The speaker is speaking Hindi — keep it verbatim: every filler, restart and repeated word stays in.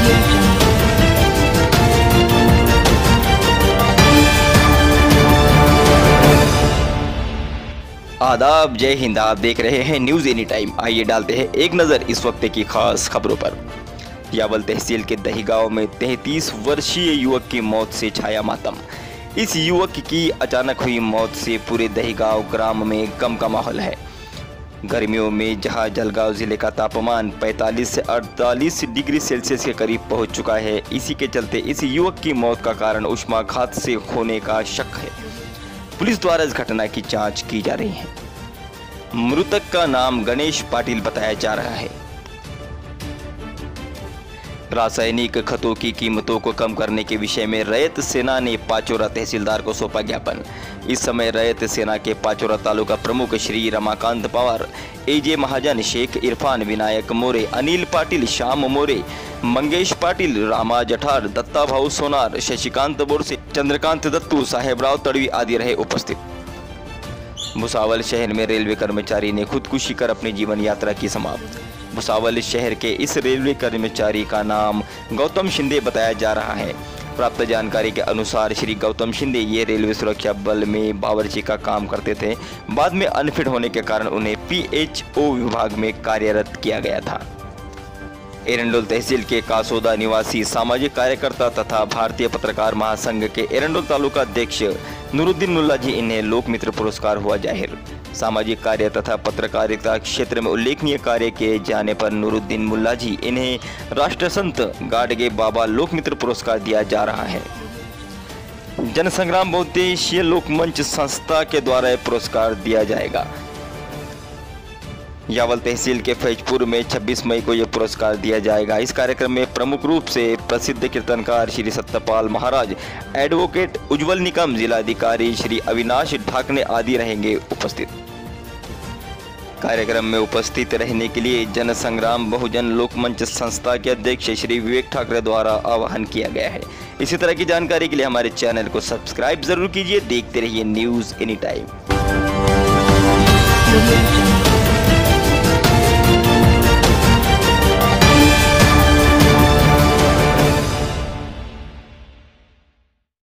आदाब, जय हिंद। आप देख रहे हैं न्यूज़ एनी टाइम। आइए डालते हैं एक नज़र इस वक्त की खास खबरों पर। यावल तहसील के दहीगांव में तैंतीस वर्षीय युवक की मौत से छाया मातम। इस युवक की अचानक हुई मौत से पूरे दहीगांव ग्राम में गम का माहौल है। गर्मियों में जहां जलगांव जिले का तापमान पैंतालीस से अड़तालीस डिग्री सेल्सियस के करीब पहुंच चुका है, इसी के चलते इस युवक की मौत का कारण उष्माघात से होने का शक है। पुलिस द्वारा इस घटना की जांच की जा रही है। मृतक का नाम गणेश पाटिल बताया जा रहा है। रासायनिक खतों की कीमतों को कम करने के विषय में रैयत सेना ने पाचोरा तहसीलदार को सौंपा ज्ञापन। इस समय रैयत सेना के पाचोरा तालुका प्रमुख श्री रमाकांत पवार, एजे महाजन, शेख इरफान, विनायक मोरे, अनिल पाटिल, श्याम मोरे, मंगेश पाटिल, रामा जठार, दत्ता भाऊ सोनार, शशिकांत बोरसे, चंद्रकांत दत्तू, साहेबराव तड़वी आदि रहे उपस्थित। भुसावल शहर में रेलवे कर्मचारी ने खुदकुशी कर अपनी जीवन यात्रा की समाप्त। भुसावल शहर के इस रेलवे कर्मचारी का नाम गौतम शिंदे बताया जा रहा है। प्राप्त जानकारी के अनुसार श्री गौतम शिंदे ये रेलवे सुरक्षा बल में बावर्ची का काम करते थे। बाद में अनफिट होने के कारण उन्हें पीएचओ विभाग में कार्यरत किया गया था। एरंडोल तहसील के कासोदा निवासी सामाजिक कार्यकर्ता तथा भारतीय पत्रकार महासंघ के एरंडोल तालुका अध्यक्ष नूरुद्दीन मुल्ला जी, इन्हें लोकमित्र पुरस्कार हुआ जाहिर। सामाजिक कार्य तथा पत्रकारिता क्षेत्र में उल्लेखनीय कार्य किए जाने पर नूरुद्दीन मुल्ला जी, इन्हें राष्ट्रसंत गाडगे बाबा लोकमित्र पुरस्कार दिया जा रहा है। जनसंग्राम बहुउद्देशीय लोकमंच संस्था के द्वारा यह पुरस्कार दिया जाएगा। यावल तहसील के फैजपुर में छब्बीस मई को यह पुरस्कार दिया जाएगा। इस कार्यक्रम में प्रमुख रूप से प्रसिद्ध कीर्तनकार श्री सत्यपाल महाराज, एडवोकेट उज्जवल निकम, जिलाधिकारी श्री अविनाश ढाकने आदि रहेंगे उपस्थित। कार्यक्रम में उपस्थित रहने के लिए जनसंग्राम बहुजन लोकमंच संस्था के अध्यक्ष श्री विवेक ठाकरे द्वारा आह्वान किया गया है। इसी तरह की जानकारी के लिए हमारे चैनल को सब्सक्राइब जरूर कीजिए। देखते रहिए न्यूज़ एनी टाइम।